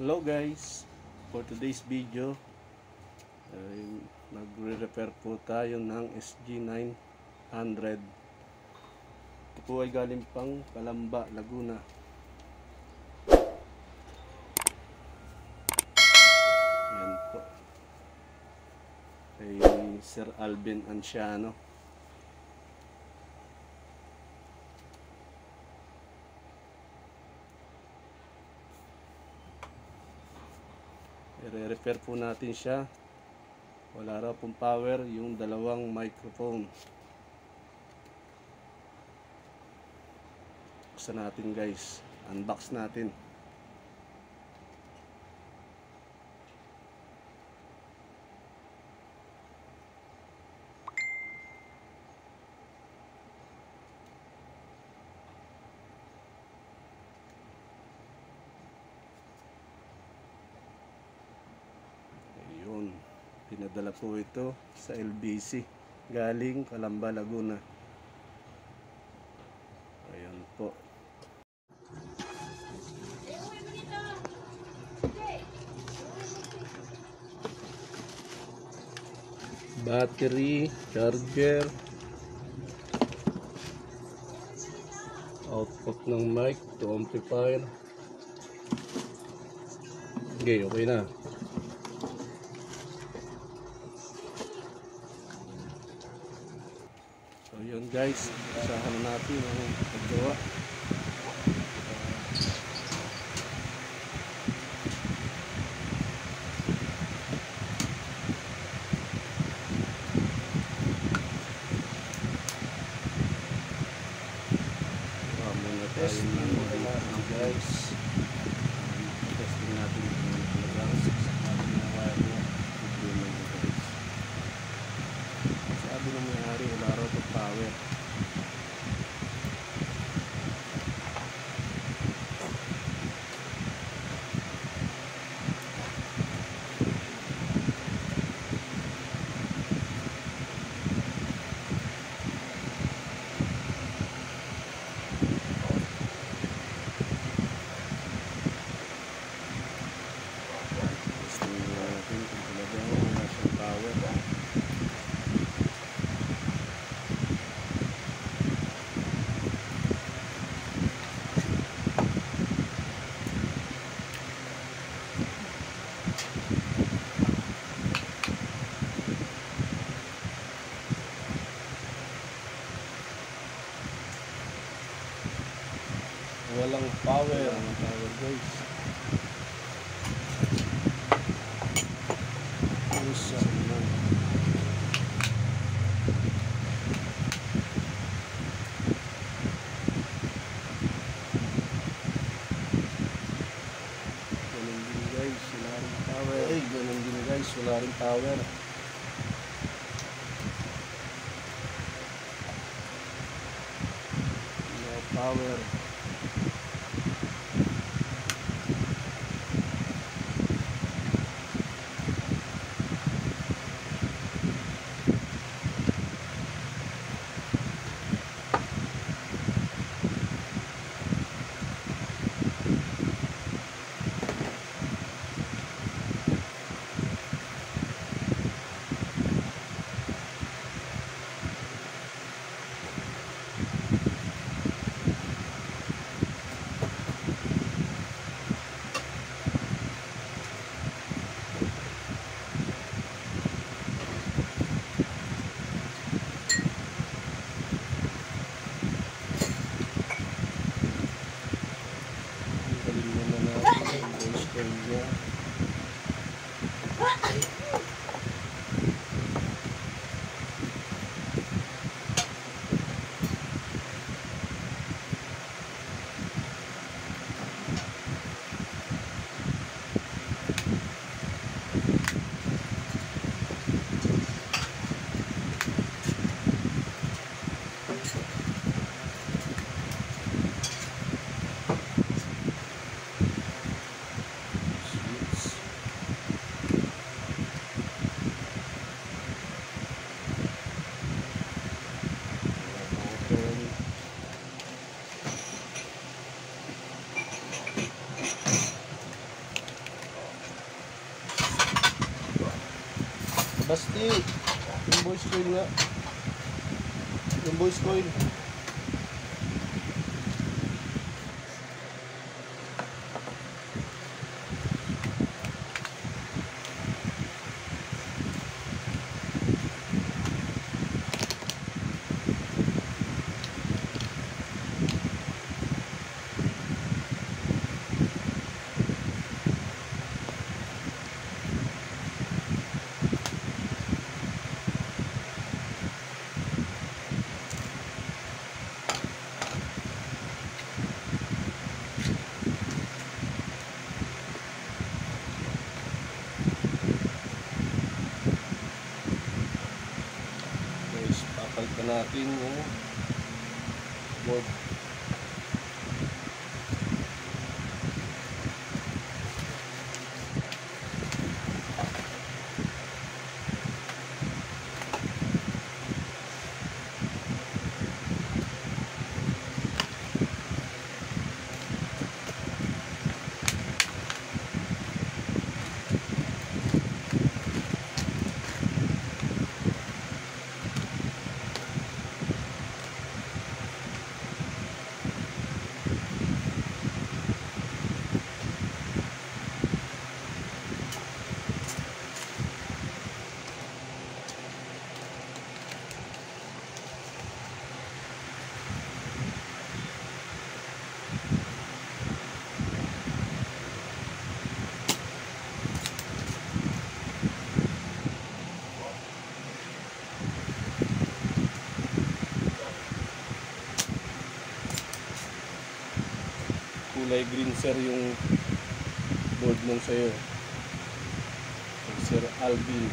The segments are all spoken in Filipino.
Hello guys, for today's video ay magre-repair po tayo ng SG900. Ito po ay galing pang Calamba, Laguna. Yan po kay Sir Alvin Anciano. I-repair po natin siya. Wala raw pong power yung dalawang microphone. Buksan natin guys, unbox natin. Pinadala po ito sa LBC galing Calamba, Laguna. Ayan po. Battery, charger, output ng mic to amplifier. Okay na. So yun guys, usahan natin ang paggawa. Muna tayo ng guys. Testing natin yung talagang 6 natin na wire niya. Sabi ng may-ari, wala raw ito power. Walang power guys. Isa naman. Ganun din guys, wala rin power. Ganun din guys, wala rin power. No power. Basti, yung voice coil nga. Yung voice coil. Papalitan natin yung board. Kulay green sir yung board nung sa'yo, Sir Alvin.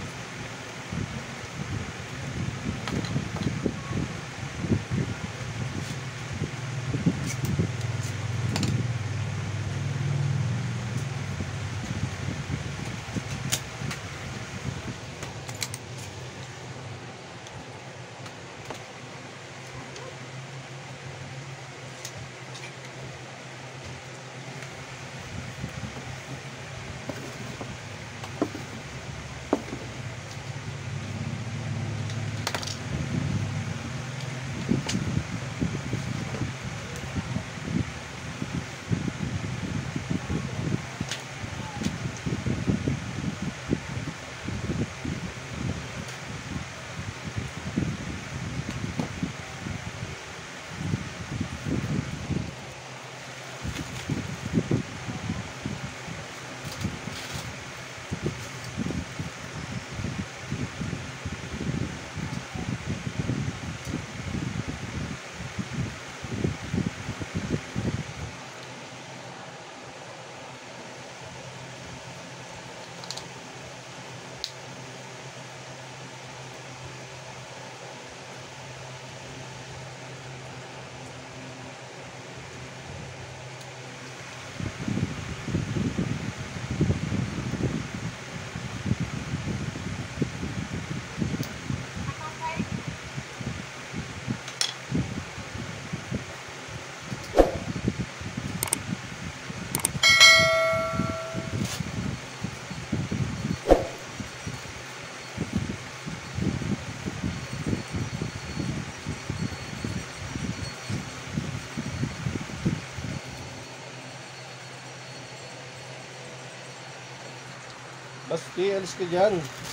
Basti, alis ka dyan.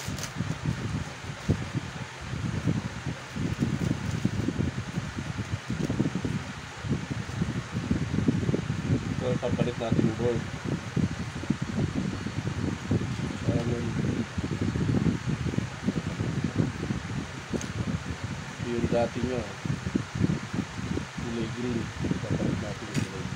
So, papalit natin yung board. Yung dati nyo, kulay green. Papalit natin yung kulay green.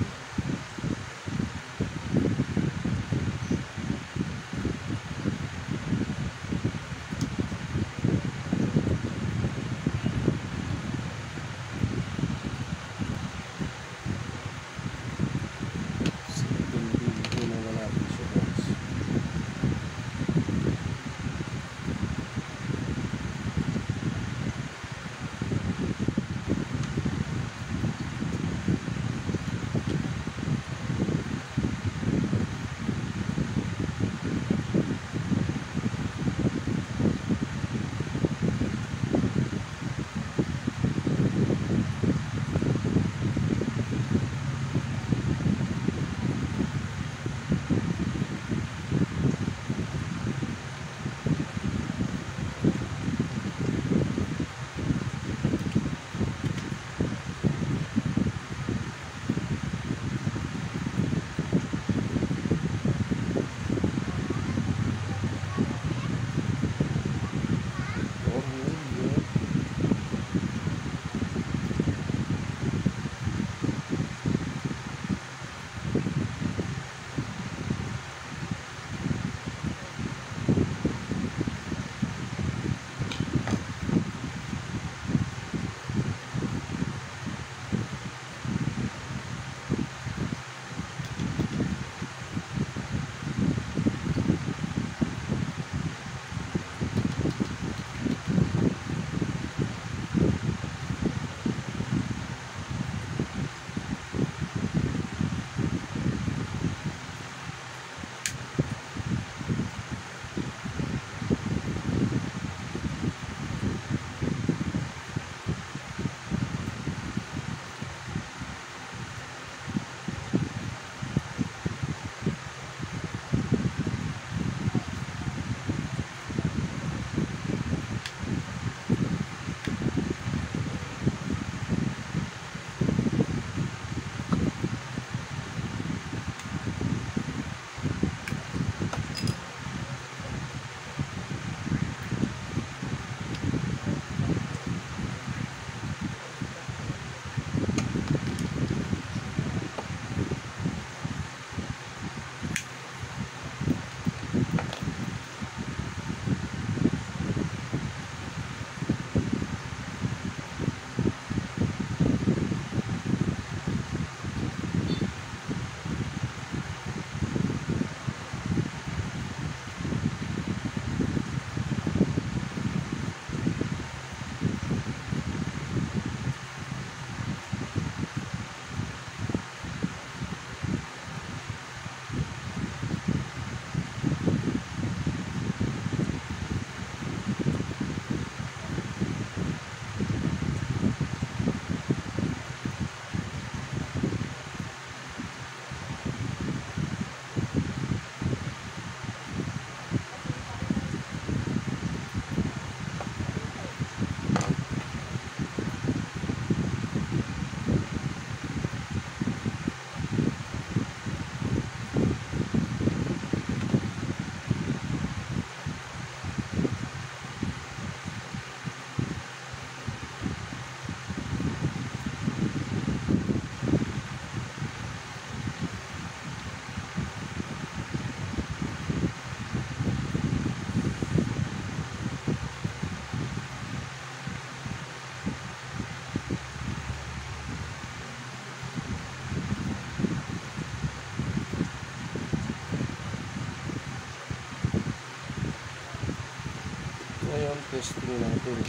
Testing natin.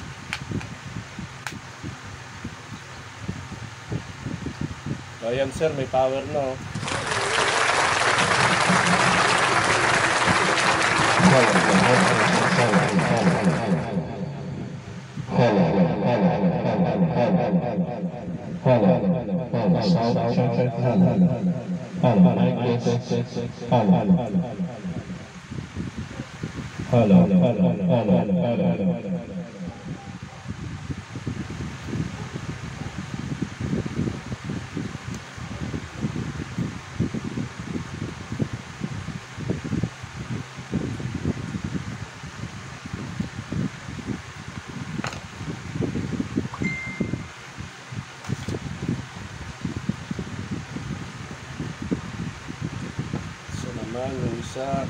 Ayan sir, may power na oh. Yung isa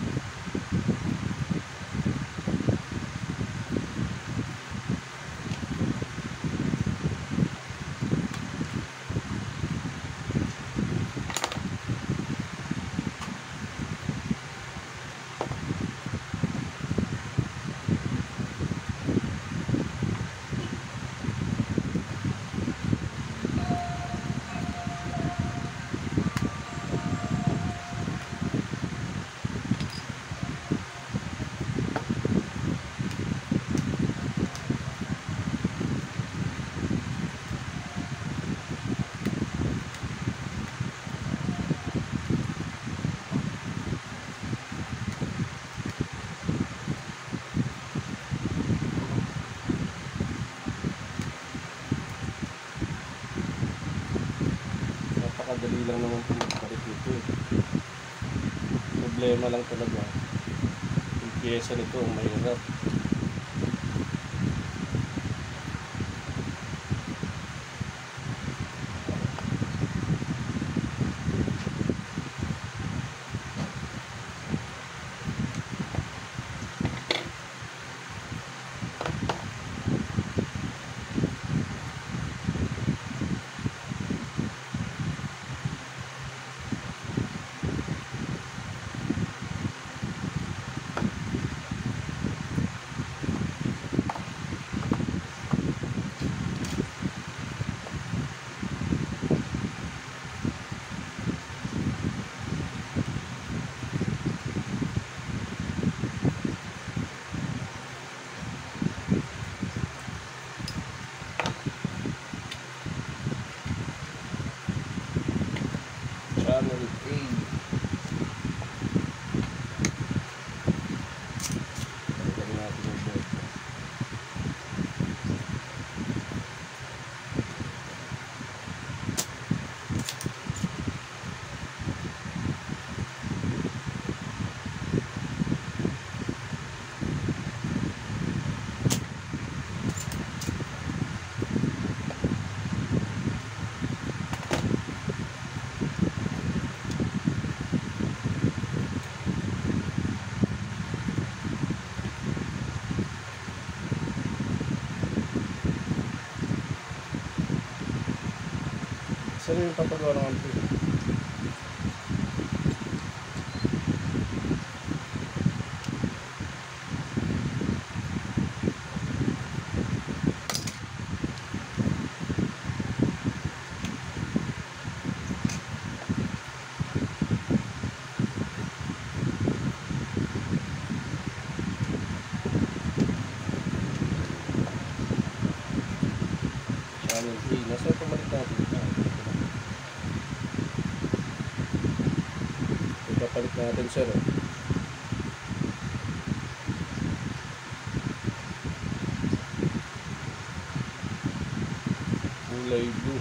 napakadali lang naman po magpalit nito eh. Problema lang talaga yung pyesa nito ang mahirap. Channel A. Lagyan natin yung board. Saan yung papagawa ng ampli? Channel A. Nasa ito balik natin? Ipapalit natin sir. Kulay blue.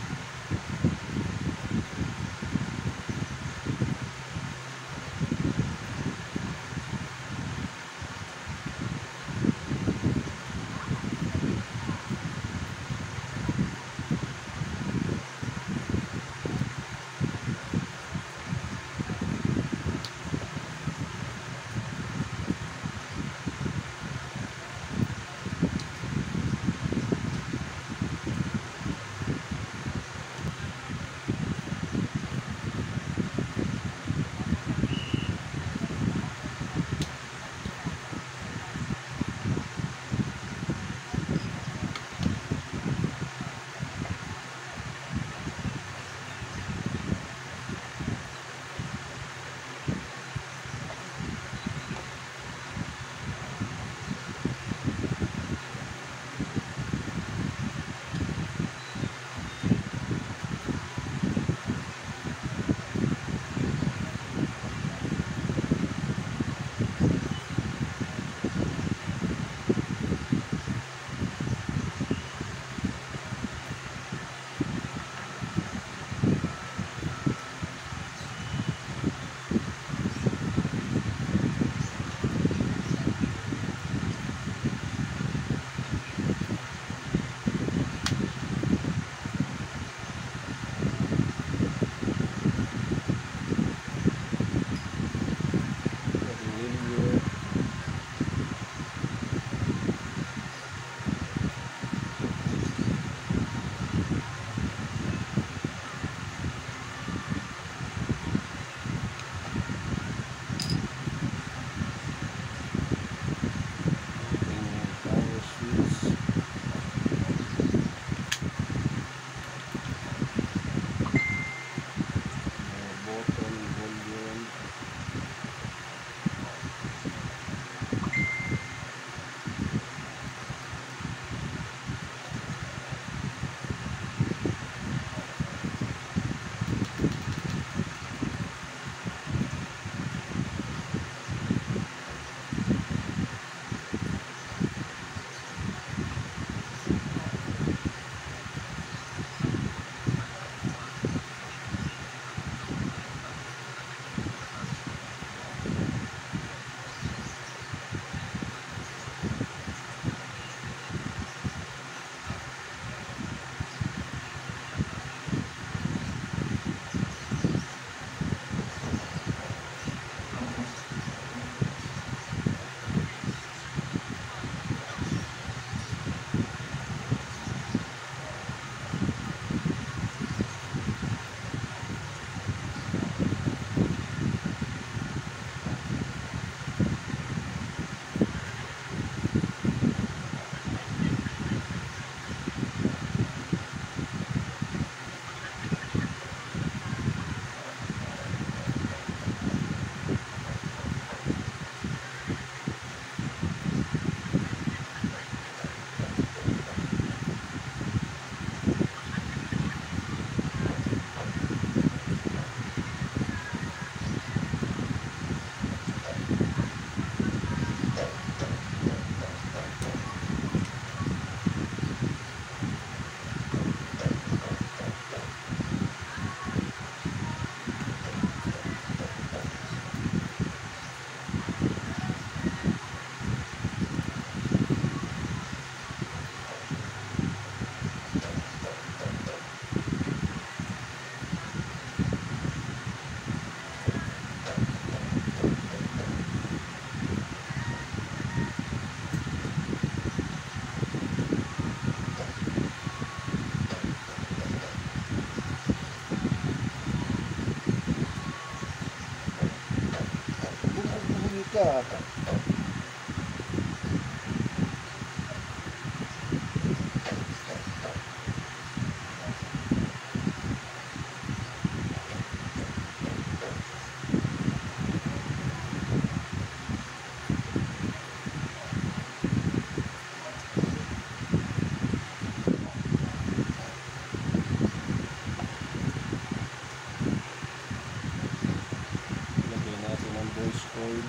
Pogi ka. Lagyan natin ang voice oil.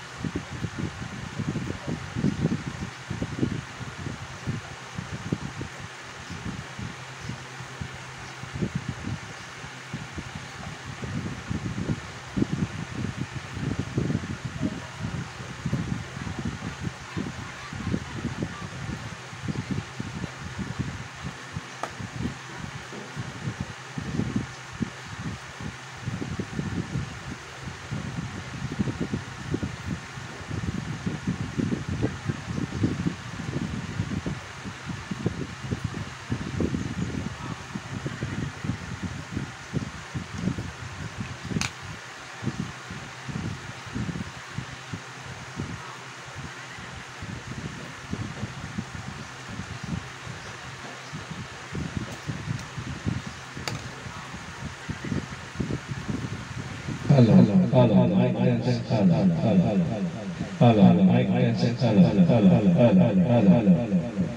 Hello, mic testing. Hello, mic testing. Hello.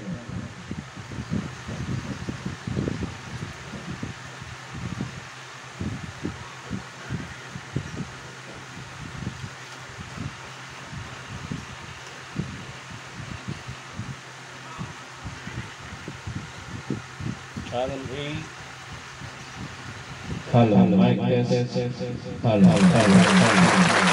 Channel 8. Hello, mic testing. Hello.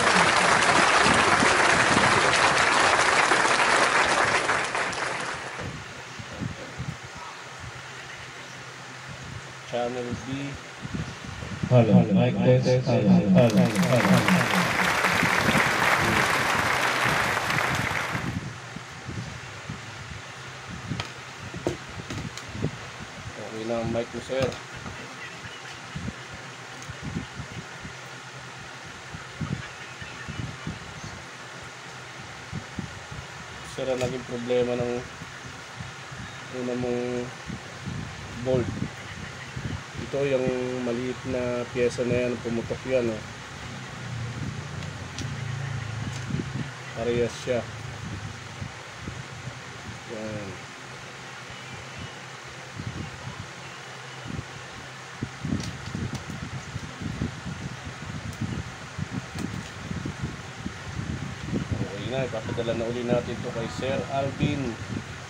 Channel B. Hello, mic testing. Hello. Okay na ang mic ko, sir. Sir, ang naging problema ng una mong bolt. Ito yung maliit na pyesa na yan, pumutok yan, oh. Parehas siya. Yan. Okay na, ipapadala na uli natin to kay Sir Alvin.